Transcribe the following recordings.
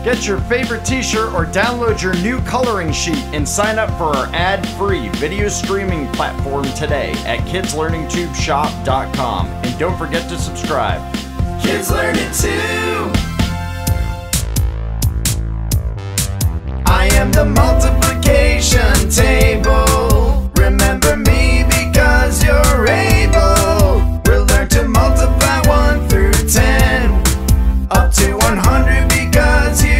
Get your favorite t-shirt or download your new coloring sheet and sign up for our ad-free video streaming platform today at kidslearningtubeshop.com. And don't forget to subscribe. Kids learn it too. I am the multiplication table. Remember me because you're able. We'll learn to multiply 1 through 10 up to 100 because you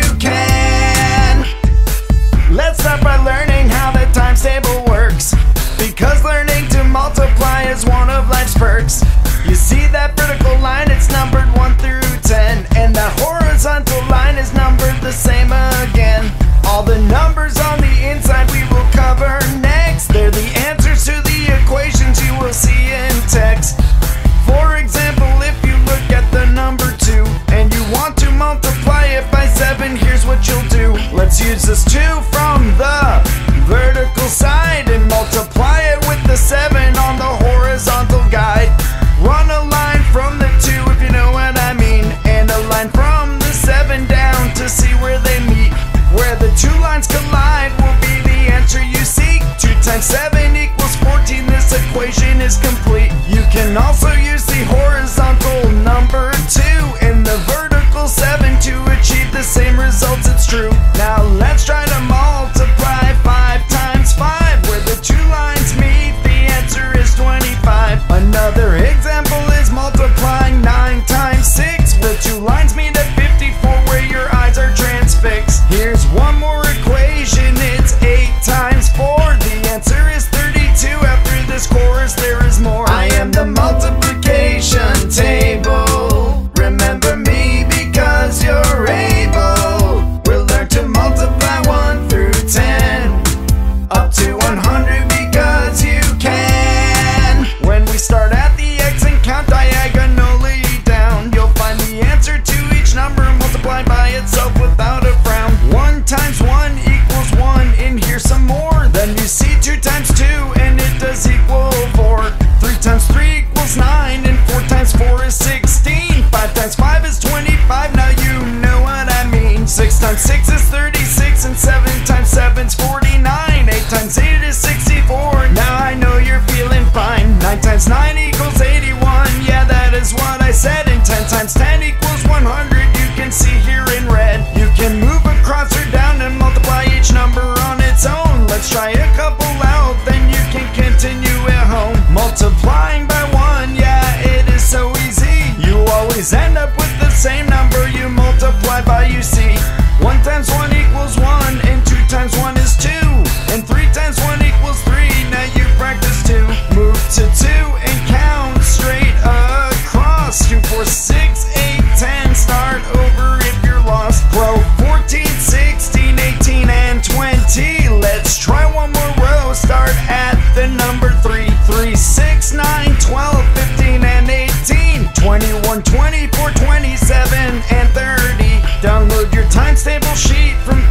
can. Let's start by learning how the times table works, because learning to multiply is one of life's perks. You see that vertical line, it's numbered 1 through 10, and that horizontal line is numbered the same again. All the numbers on the inside we will cover next. They're the answers to the equations you will see in text. For example, if you look at the number 2 and you want to multiply it by 7, here's what you'll do. Let's use this 2 from the vertical side and multiply it with the 7 on the horizontal guide. Run a line from the 2 if you know what I mean, and a line from the 7 down to see where they meet. Where the 2 lines collide will be the answer you seek. 2 times 7 equals 14, this equation is complete. You can also use the horizontal number 2 and the vertical 7 to achieve the same results, it's true. Now let's try to multiply 5 times 5. Where the 2 lines meet, the answer is 25. Another example is multiplying 9 times 6. The 2 lines meet at 54 where your eyes are transfixed. Here's one more equation, it's 8 times 4. The answer is 32. After this chorus there is more. I am the multiplication table. Remember me because you're able. We'll learn to multiply 1 through 10 up to 100 because you can. When we start at the X and count diagonally down, you'll find the answer to each number multiplied by itself without a frown. 1 times 1 equals 1, and here's some more. Then you see 2 times 2 and it does equal 4. 3 times 3 equals 9, and 4 times 4 is 16. 5 times 5 is 25, now you know what I mean. 6 times 6 is 36, and 7 times 7 is 49. 8 times 8 is 64, now I know you're feeling fine. 9 times 9 equals 81, yeah, that is what I said. And 10 times 10 equals 100, you can see here in red. You can move across or down and multiply each number on its own. Let's try a couple out, then you can continue at home. Multiplying by 1, yeah, it is so easy. You always end up with the same number you multiply by, you see. 1 times 1 equals 1, and 2 times 1 is 2, and 3 times 1 equals 3, now you practice 2. Move to 2 and count straight across. 2, 4, 6, 8, 10, start over if you're lost. Row 14, 16, 18, and 20. Let's try one more row, start at the number 3. 3, 6, 9, 12, 15, and 18, 21, 24, 27, and 30. Download your times table sheet from